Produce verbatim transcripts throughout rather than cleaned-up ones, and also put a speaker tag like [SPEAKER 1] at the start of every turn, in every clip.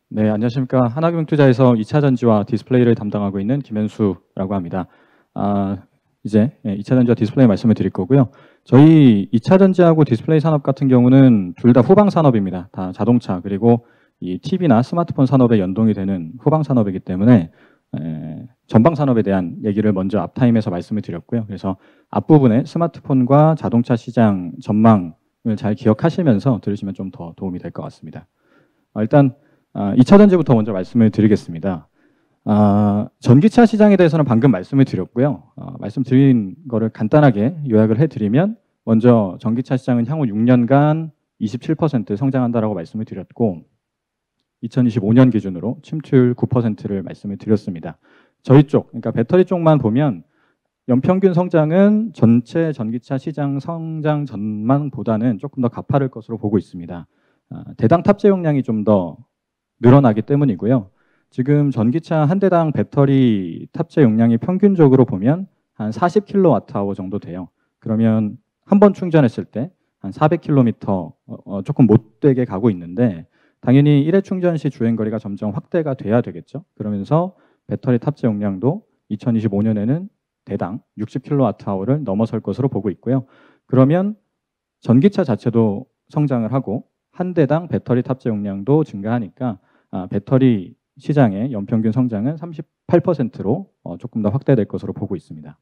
[SPEAKER 1] 네, 안녕하십니까. 하나금융투자에서 이 차 전지와 디스플레이를 담당하고 있는 김현수라고 합니다. 아, 이제 이 차 전지와 디스플레이 말씀을 드릴 거고요. 저희 이 차 전지하고 디스플레이 산업 같은 경우는 둘 다 후방 산업입니다. 다 자동차 그리고 이 티비나 스마트폰 산업에 연동이 되는 후방 산업이기 때문에 에, 전방 산업에 대한 얘기를 먼저 앞타임에서 말씀을 드렸고요. 그래서 앞부분에 스마트폰과 자동차 시장 전망을 잘 기억하시면서 들으시면 좀 더 도움이 될 것 같습니다. 어, 일단 아, 이 차 전지부터 먼저 말씀을 드리겠습니다. 아, 전기차 시장에 대해서는 방금 말씀을 드렸고요. 어, 말씀드린 거를 간단하게 요약을 해드리면 먼저 전기차 시장은 향후 육 년간 이십칠 퍼센트 성장한다라고 말씀을 드렸고 이천이십오 년 기준으로 침투율 구 퍼센트를 말씀을 드렸습니다. 저희 쪽, 그러니까 배터리 쪽만 보면 연평균 성장은 전체 전기차 시장 성장 전망보다는 조금 더 가파를 것으로 보고 있습니다. 아, 대당 탑재 용량이 좀 더 늘어나기 때문이고요. 지금 전기차 한 대당 배터리 탑재 용량이 평균적으로 보면 한 사십 킬로와트아워 정도 돼요. 그러면 한 번 충전했을 때 한 사백 킬로미터 어, 조금 못되게 가고 있는데 당연히 일 회 충전 시 주행거리가 점점 확대가 돼야 되겠죠. 그러면서 배터리 탑재 용량도 이천이십오 년에는 대당 육십 킬로와트아워를 넘어설 것으로 보고 있고요. 그러면 전기차 자체도 성장을 하고 한 대당 배터리 탑재 용량도 증가하니까 아, 배터리 시장의 연평균 성장은 삼십팔 퍼센트로 어, 조금 더 확대될 것으로 보고 있습니다.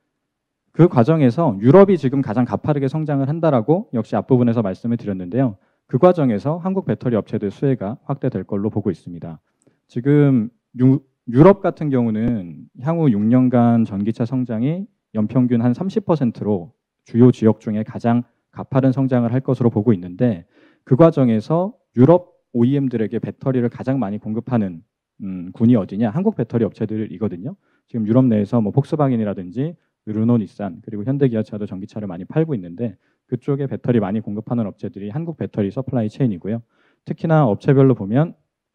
[SPEAKER 1] 그 과정에서 유럽이 지금 가장 가파르게 성장을 한다라고 역시 앞부분에서 말씀을 드렸는데요. 그 과정에서 한국 배터리 업체들 수혜가 확대될 걸로 보고 있습니다. 지금 유, 유럽 같은 경우는 향후 육 년간 전기차 성장이 연평균 한 삼십 퍼센트로 주요 지역 중에 가장 가파른 성장을 할 것으로 보고 있는데 그 과정에서 유럽 오이엠들에게 배터리를 가장 많이 공급하는 음, 군이 어디냐? 한국 배터리 업체들이거든요. 지금 유럽 내에서 뭐 폭스바겐이라든지 르노, 닛산 그리고 현대기아차도 전기차를 많이 팔고 있는데 그쪽에 배터리 많이 공급하는 업체들이 한국 배터리 서플라이 체인이고요. 특히나 업체별로 보면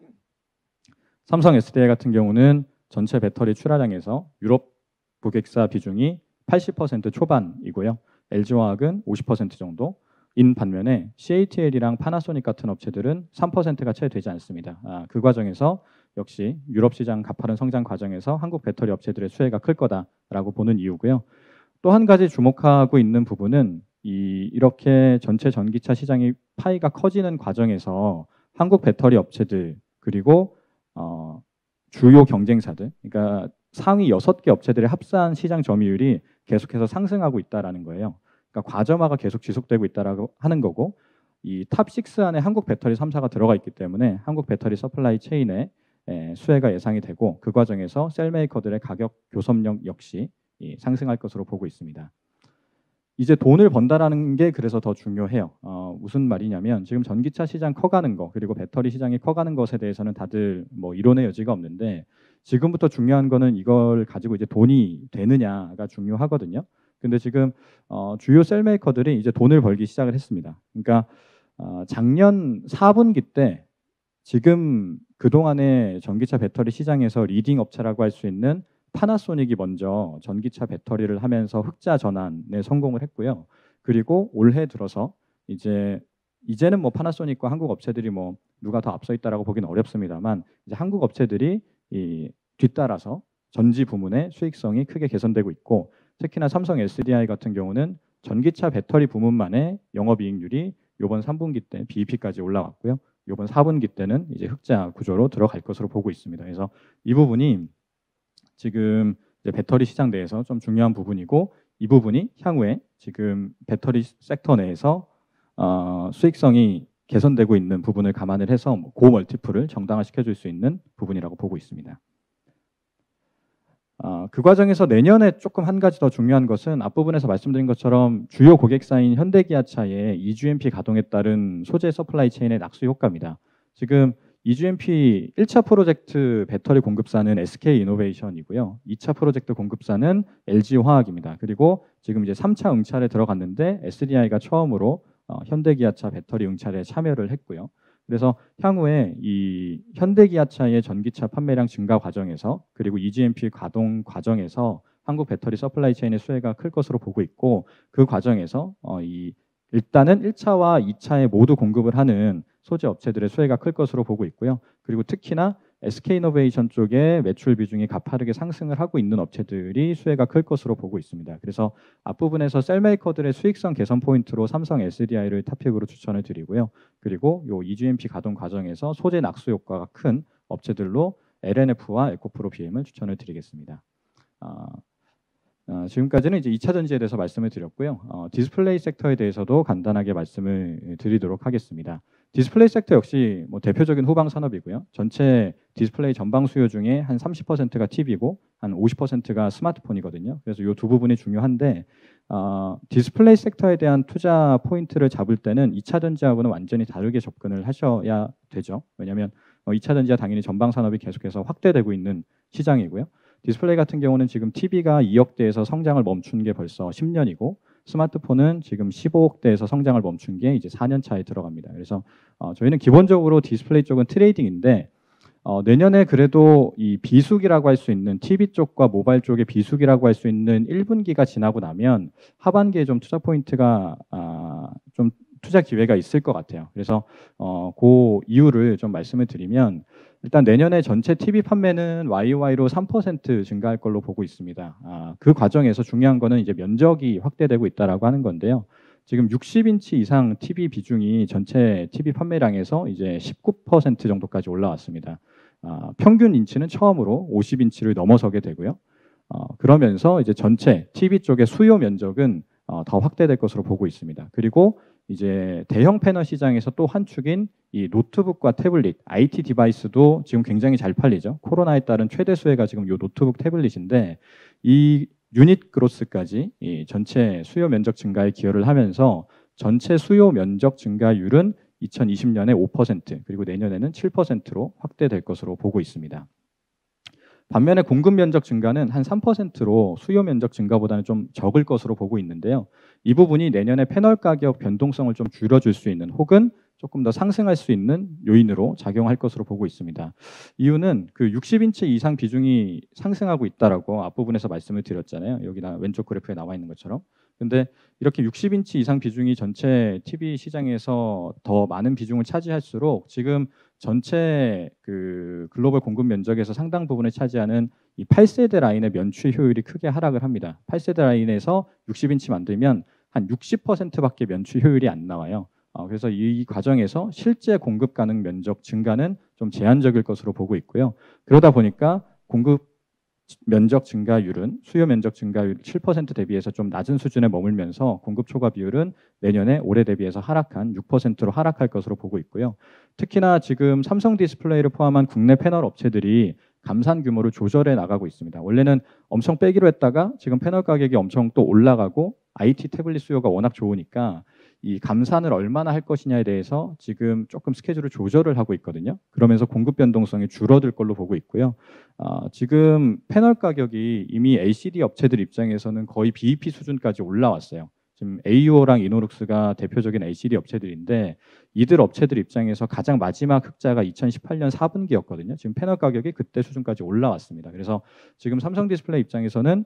[SPEAKER 1] 삼성 에스디아이 같은 경우는 전체 배터리 출하량에서 유럽 고객사 비중이 팔십 퍼센트 초반이고요. 엘지화학은 오십 퍼센트 정도. 인 반면에 씨에이티엘이랑 파나소닉 같은 업체들은 삼 퍼센트가 채 되지 않습니다. 아, 그 과정에서 역시 유럽 시장 가파른 성장 과정에서 한국 배터리 업체들의 수혜가 클 거다라고 보는 이유고요. 또 한 가지 주목하고 있는 부분은 이, 이렇게 전체 전기차 시장이 파이가 커지는 과정에서 한국 배터리 업체들 그리고 어, 주요 경쟁사들, 그러니까 상위 여섯 개 업체들의 합산 시장 점유율이 계속해서 상승하고 있다라는 거예요. 그러니까 과점화가 계속 지속되고 있다라고 하는 거고 이 탑 육 안에 한국 배터리 삼 사가 들어가 있기 때문에 한국 배터리 서플라이 체인에 에, 수혜가 예상이 되고 그 과정에서 셀메이커들의 가격 교섭력 역시 이, 상승할 것으로 보고 있습니다. 이제 돈을 번다라는 게 그래서 더 중요해요. 어, 무슨 말이냐면 지금 전기차 시장 커가는 거 그리고 배터리 시장이 커가는 것에 대해서는 다들 뭐 이론의 여지가 없는데 지금부터 중요한 거는 이걸 가지고 이제 돈이 되느냐가 중요하거든요. 근데 지금 어, 주요 셀메이커들이 이제 돈을 벌기 시작을 했습니다. 그러니까 어, 작년 사 분기 때 지금 그동안의 전기차 배터리 시장에서 리딩 업체라고 할 수 있는 파나소닉이 먼저 전기차 배터리를 하면서 흑자 전환에 성공을 했고요. 그리고 올해 들어서 이제 이제는 뭐 파나소닉과 한국 업체들이 뭐 누가 더 앞서 있다라고 보기는 어렵습니다만 이제 한국 업체들이 이 뒤따라서 전지 부문의 수익성이 크게 개선되고 있고 특히나 삼성 에스디아이 같은 경우는 전기차 배터리 부문만의 영업이익률이 이번 삼 분기 때 비이피까지 올라왔고요. 이번 사 분기 때는 이제 흑자 구조로 들어갈 것으로 보고 있습니다. 그래서 이 부분이 지금 이제 배터리 시장 내에서 좀 중요한 부분이고 이 부분이 향후에 지금 배터리 섹터 내에서 어, 수익성이 개선되고 있는 부분을 감안을 해서 고 멀티플을 정당화시켜줄 수 있는 부분이라고 보고 있습니다. 어, 그 과정에서 내년에 조금 한 가지 더 중요한 것은 앞부분에서 말씀드린 것처럼 주요 고객사인 현대기아차의 이지엠피 가동에 따른 소재 서플라이 체인의 낙수 효과입니다. 지금 이지엠피 일 차 프로젝트 배터리 공급사는 에스케이이노베이션이고요. 이 차 프로젝트 공급사는 엘지화학입니다. 그리고 지금 이제 삼 차 응찰에 들어갔는데 에스디아이가 처음으로 어, 현대기아차 배터리 응찰에 참여를 했고요. 그래서 향후에 이 현대기아차의 전기차 판매량 증가 과정에서 그리고 이지엠피 가동 과정에서 한국 배터리 서플라이 체인의 수혜가 클 것으로 보고 있고 그 과정에서 어, 이 일단은 일 차와 이 차에 모두 공급을 하는 소재 업체들의 수혜가 클 것으로 보고 있고요. 그리고 특히나 에스케이이노베이션 쪽에 매출 비중이 가파르게 상승을 하고 있는 업체들이 수혜가 클 것으로 보고 있습니다. 그래서 앞부분에서 셀메이커들의 수익성 개선 포인트로 삼성 에스디아이를 탑픽으로 추천을 드리고요. 그리고 요 이지엠피 가동 과정에서 소재 낙수 효과가 큰 업체들로 엘엔에프와 에코프로 비엠을 추천을 드리겠습니다. 아, 어, 지금까지는 이제 이 차 전지에 대해서 말씀을 드렸고요. 어, 디스플레이 섹터에 대해서도 간단하게 말씀을 드리도록 하겠습니다. 디스플레이 섹터 역시 뭐 대표적인 후방 산업이고요. 전체 디스플레이 전방 수요 중에 한 삼십 퍼센트가 티비고 한 오십 퍼센트가 스마트폰이거든요. 그래서 이 두 부분이 중요한데 어, 디스플레이 섹터에 대한 투자 포인트를 잡을 때는 이 차 전지하고는 완전히 다르게 접근을 하셔야 되죠. 왜냐하면 어, 이 차 전지は당연히 전방 산업이 계속해서 확대되고 있는 시장이고요. 디스플레이 같은 경우는 지금 티비가 이억대에서 성장을 멈춘 게 벌써 십 년이고 스마트폰은 지금 십오억대에서 성장을 멈춘 게 이제 사 년 차에 들어갑니다. 그래서 어, 저희는 기본적으로 디스플레이 쪽은 트레이딩인데 어, 내년에 그래도 이 비수기라고 할 수 있는 티비 쪽과 모바일 쪽의 비수기라고 할 수 있는 일 분기가 지나고 나면 하반기에 좀 투자 포인트가 아, 좀 투자 기회가 있을 것 같아요. 그래서 어, 그 이유를 좀 말씀을 드리면 일단 내년에 전체 티비 판매는 와이오와이로 삼 퍼센트 증가할 걸로 보고 있습니다. 아, 그 과정에서 중요한 거는 이제 면적이 확대되고 있다라고 하는 건데요. 지금 육십 인치 이상 티비 비중이 전체 티비 판매량에서 이제 십구 퍼센트 정도까지 올라왔습니다. 아, 평균 인치는 처음으로 오십 인치를 넘어서게 되고요. 어, 그러면서 이제 전체 티비 쪽의 수요 면적은 어, 더 확대될 것으로 보고 있습니다. 그리고 이제 대형 패널 시장에서 또 한 축인 이 노트북과 태블릿, 아이티 디바이스도 지금 굉장히 잘 팔리죠. 코로나에 따른 최대 수혜가 지금 이 노트북 태블릿인데 이 유닛 그로스까지 이 전체 수요 면적 증가에 기여를 하면서 전체 수요 면적 증가율은 이천이십 년에 오 퍼센트 그리고 내년에는 칠 퍼센트로 확대될 것으로 보고 있습니다. 반면에 공급 면적 증가는 한 삼 퍼센트로 수요 면적 증가보다는 좀 적을 것으로 보고 있는데요. 이 부분이 내년에 패널 가격 변동성을 좀 줄여줄 수 있는 혹은 조금 더 상승할 수 있는 요인으로 작용할 것으로 보고 있습니다. 이유는 그 육십 인치 이상 비중이 상승하고 있다라고 앞부분에서 말씀을 드렸잖아요. 여기나 왼쪽 그래프에 나와 있는 것처럼. 근데 이렇게 육십 인치 이상 비중이 전체 티비 시장에서 더 많은 비중을 차지할수록 지금 전체 그 글로벌 공급 면적에서 상당 부분을 차지하는 이 팔 세대 라인의 면취 효율이 크게 하락을 합니다. 팔 세대 라인에서 육십 인치 만들면 한 육십 퍼센트밖에 면취 효율이 안 나와요. 어, 그래서 이 과정에서 실제 공급 가능 면적 증가는 좀 제한적일 것으로 보고 있고요. 그러다 보니까 공급 면적 증가율은 수요 면적 증가율 칠 퍼센트 대비해서 좀 낮은 수준에 머물면서 공급 초과 비율은 내년에 올해 대비해서 하락한 육 퍼센트로 하락할 것으로 보고 있고요. 특히나 지금 삼성 디스플레이를 포함한 국내 패널 업체들이 감산 규모를 조절해 나가고 있습니다. 원래는 엄청 빼기로 했다가 지금 패널 가격이 엄청 또 올라가고 아이티 태블릿 수요가 워낙 좋으니까 이 감산을 얼마나 할 것이냐에 대해서 지금 조금 스케줄을 조절을 하고 있거든요. 그러면서 공급 변동성이 줄어들 걸로 보고 있고요. 어, 지금 패널 가격이 이미 엘시디 업체들 입장에서는 거의 비이피 수준까지 올라왔어요. 지금 에이유오랑 이노룩스가 대표적인 엘시디 업체들인데 이들 업체들 입장에서 가장 마지막 흑자가 이천십팔 년 사 분기였거든요. 지금 패널 가격이 그때 수준까지 올라왔습니다. 그래서 지금 삼성 디스플레이 입장에서는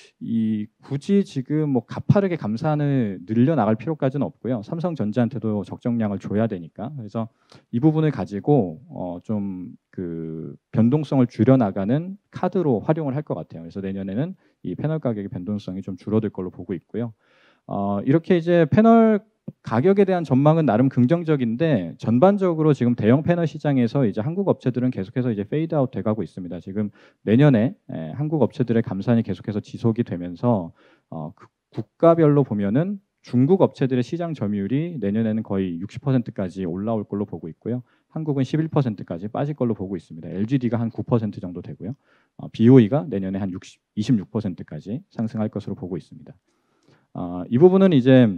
[SPEAKER 1] 이 굳이 지금 뭐 가파르게 감산을 늘려나갈 필요까지는 없고요. 삼성전자한테도 적정량을 줘야 되니까. 그래서 이 부분을 가지고 어 좀 그 변동성을 줄여나가는 카드로 활용을 할 것 같아요. 그래서 내년에는 이 패널 가격의 변동성이 좀 줄어들 걸로 보고 있고요. 어 이렇게 이제 패널 가격에 대한 전망은 나름 긍정적인데 전반적으로 지금 대형 패널 시장에서 이제 한국 업체들은 계속해서 이제 페이드 아웃 돼가고 있습니다. 지금 내년에 에, 한국 업체들의 감산이 계속해서 지속이 되면서 어, 그 국가별로 보면은 중국 업체들의 시장 점유율이 내년에는 거의 육십 퍼센트까지 올라올 걸로 보고 있고요. 한국은 십일 퍼센트까지 빠질 걸로 보고 있습니다. 엘지디가 한 구 퍼센트 정도 되고요. 어, 비오이가 내년에 한 육십, 이십육 퍼센트까지 상승할 것으로 보고 있습니다. 어, 이 부분은 이제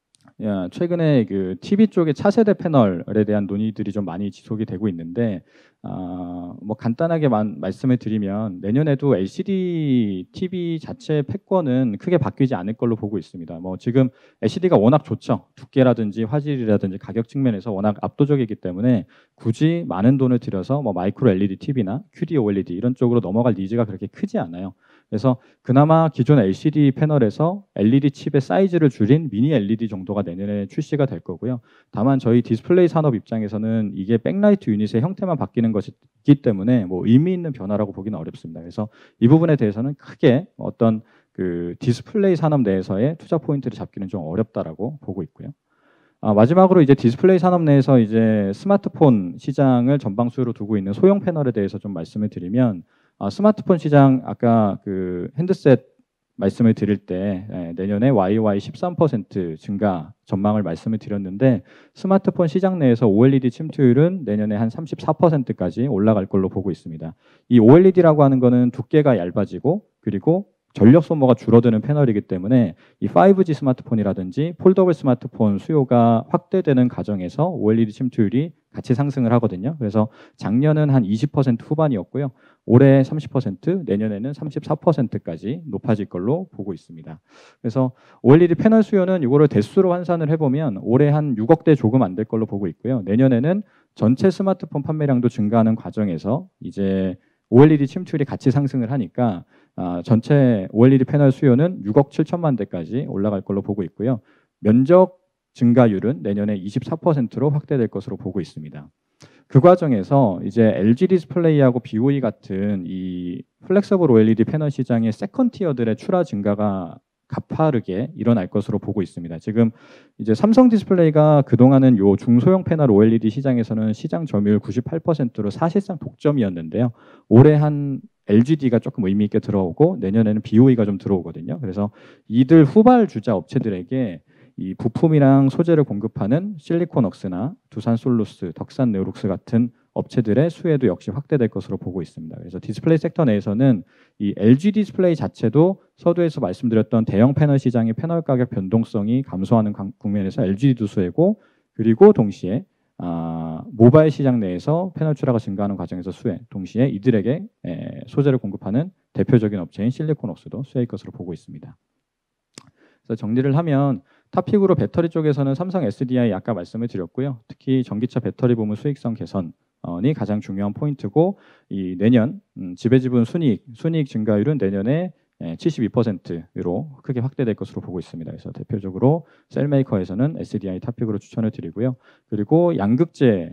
[SPEAKER 1] 최근에 그 티비 쪽의 차세대 패널에 대한 논의들이 좀 많이 지속이 되고 있는데 어, 뭐 간단하게만 말씀을 드리면 내년에도 엘시디 티비 자체 패권은 크게 바뀌지 않을 걸로 보고 있습니다. 뭐 지금 엘시디가 워낙 좋죠. 두께라든지 화질이라든지 가격 측면에서 워낙 압도적이기 때문에 굳이 많은 돈을 들여서 뭐 마이크로 엘이디 티비나 큐디 오엘이디 이런 쪽으로 넘어갈 니즈가 그렇게 크지 않아요. 그래서 그나마 기존 엘시디 패널에서 엘이디 칩의 사이즈를 줄인 미니 엘이디 정도가 내년에 출시가 될 거고요. 다만 저희 디스플레이 산업 입장에서는 이게 백라이트 유닛의 형태만 바뀌는 것이기 때문에 뭐 의미 있는 변화라고 보기는 어렵습니다. 그래서 이 부분에 대해서는 크게 어떤 그 디스플레이 산업 내에서의 투자 포인트를 잡기는 좀 어렵다라고 보고 있고요. 아, 마지막으로 이제 디스플레이 산업 내에서 이제 스마트폰 시장을 전방수로 두고 있는 소형 패널에 대해서 좀 말씀을 드리면, 아, 스마트폰 시장 아까 그 핸드셋 말씀을 드릴 때 예, 내년에 와이오와이 십삼 퍼센트 증가 전망을 말씀을 드렸는데, 스마트폰 시장 내에서 오엘이디 침투율은 내년에 한 삼십사 퍼센트까지 올라갈 걸로 보고 있습니다. 이 오엘이디라고 하는 거는 두께가 얇아지고 그리고 전력 소모가 줄어드는 패널이기 때문에 이 파이브지 스마트폰이라든지 폴더블 스마트폰 수요가 확대되는 과정에서 오엘이디 침투율이 같이 상승을 하거든요. 그래서 작년은 한 이십 퍼센트 후반이었고요. 올해 삼십 퍼센트, 내년에는 삼십사 퍼센트까지 높아질 걸로 보고 있습니다. 그래서 오엘이디 패널 수요는 이거를 대수로 환산을 해보면 올해 한 육억 대 조금 안 될 걸로 보고 있고요. 내년에는 전체 스마트폰 판매량도 증가하는 과정에서 이제 오엘이디 침투율이 같이 상승을 하니까 아, 전체 오엘이디 패널 수요는 육억 칠천만 대까지 올라갈 걸로 보고 있고요. 면적 증가율은 내년에 이십사 퍼센트로 확대될 것으로 보고 있습니다. 그 과정에서 이제 엘지 디스플레이하고 비오이 같은 이 플렉서블 오엘이디 패널 시장의 세컨 티어들의 출하 증가가 가파르게 일어날 것으로 보고 있습니다. 지금 이제 삼성 디스플레이가 그동안은 요 중소형 패널 오엘이디 시장에서는 시장 점유율 구십팔 퍼센트로 사실상 독점이었는데요. 올해 한 엘지디가 조금 의미 있게 들어오고 내년에는 비오이가 좀 들어오거든요. 그래서 이들 후발 주자 업체들에게 이 부품이랑 소재를 공급하는 실리콘웍스나 두산솔루스, 덕산네오룩스 같은 업체들의 수혜도 역시 확대될 것으로 보고 있습니다. 그래서 디스플레이 섹터 내에서는 이 엘지 디스플레이 자체도 서두에서 말씀드렸던 대형 패널 시장의 패널 가격 변동성이 감소하는 국면에서 엘지디도 수혜고, 그리고 동시에 아, 모바일 시장 내에서 패널 출하가 증가하는 과정에서 수혜, 동시에 이들에게 에, 소재를 공급하는 대표적인 업체인 실리콘웍스도 수혜일 것으로 보고 있습니다. 그래서 정리를 하면 탑픽으로 배터리 쪽에서는 삼성 에스디아이 아까 말씀을 드렸고요. 특히 전기차 배터리 부문 수익성 개선이 가장 중요한 포인트고, 이 내년 음, 지배지분 순이익, 순이익 증가율은 내년에 칠십이 퍼센트로 크게 확대될 것으로 보고 있습니다. 그래서 대표적으로 셀메이커에서는 에스디아이 탑픽으로 추천을 드리고요. 그리고 양극재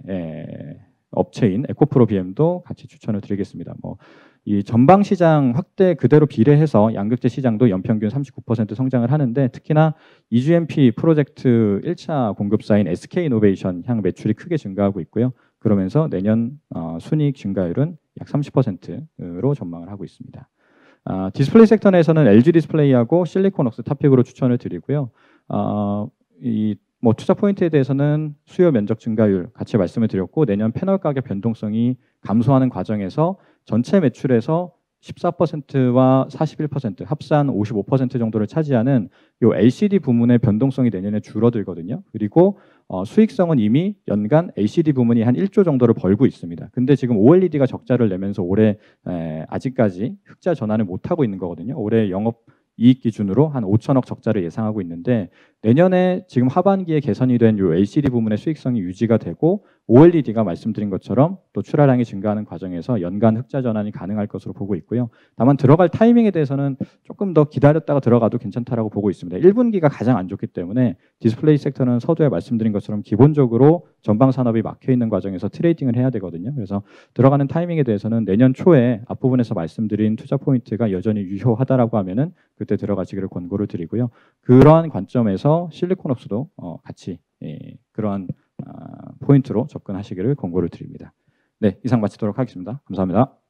[SPEAKER 1] 업체인 에코프로 비엠도 같이 추천을 드리겠습니다. 뭐 이 전방 시장 확대 그대로 비례해서 양극재 시장도 연평균 삼십구 퍼센트 성장을 하는데, 특히나 이지엠피 프로젝트 일 차 공급사인 에스케이이노베이션 향 매출이 크게 증가하고 있고요. 그러면서 내년 어, 순이익 증가율은 약 삼십 퍼센트로 전망을 하고 있습니다. 아, 디스플레이 섹터 내에서는 엘지 디스플레이하고 실리콘웍스 탑픽으로 추천을 드리고요. 어, 이 뭐 투자 포인트에 대해서는 수요 면적 증가율 같이 말씀을 드렸고, 내년 패널 가격 변동성이 감소하는 과정에서 전체 매출에서 십사 퍼센트와 사십일 퍼센트 합산 오십오 퍼센트 정도를 차지하는 요 엘시디 부문의 변동성이 내년에 줄어들거든요. 그리고 어, 수익성은 이미 연간 엘시디 부문이 한 일조 정도를 벌고 있습니다. 근데 지금 오엘이디가 적자를 내면서 올해 에, 아직까지 흑자 전환을 못하고 있는 거거든요. 올해 영업 이익 기준으로 한 오천억 적자를 예상하고 있는데, 내년에 지금 하반기에 개선이 된 요 엘시디 부문의 수익성이 유지가 되고 오엘이디가 말씀드린 것처럼 또 출하량이 증가하는 과정에서 연간 흑자 전환이 가능할 것으로 보고 있고요. 다만 들어갈 타이밍에 대해서는 조금 더 기다렸다가 들어가도 괜찮다라고 보고 있습니다. 일 분기가 가장 안 좋기 때문에 디스플레이 섹터는 서두에 말씀드린 것처럼 기본적으로 전방 산업이 막혀 있는 과정에서 트레이딩을 해야 되거든요. 그래서 들어가는 타이밍에 대해서는 내년 초에 앞부분에서 말씀드린 투자 포인트가 여전히 유효하다라고 하면은 그때 들어가시기를 권고를 드리고요. 그러한 관점에서 실리콘웍스도 어, 같이 예, 그러한 아, 포인트로 접근하시기를 권고를 드립니다. 네, 이상 마치도록 하겠습니다. 감사합니다.